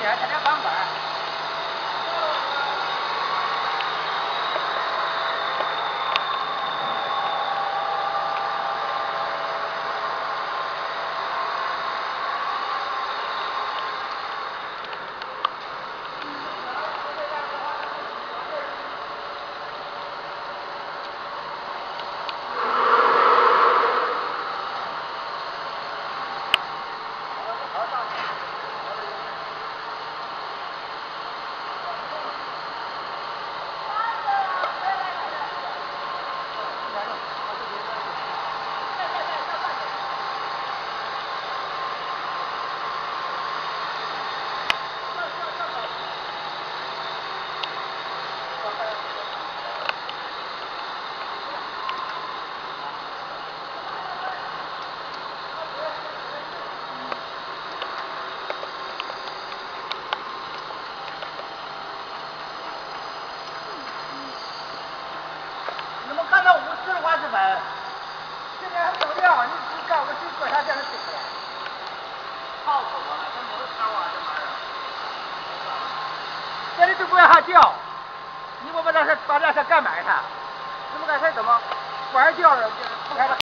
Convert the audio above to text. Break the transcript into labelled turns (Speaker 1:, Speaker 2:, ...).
Speaker 1: 天天上班。现在还走掉，你干我去做啥电视剧去了？
Speaker 2: 好死我了，这没有钱啊，这玩意儿。
Speaker 1: 电视剧不让他掉，你我把这事干埋汰，你们干才怎么官儿掉了，不开了。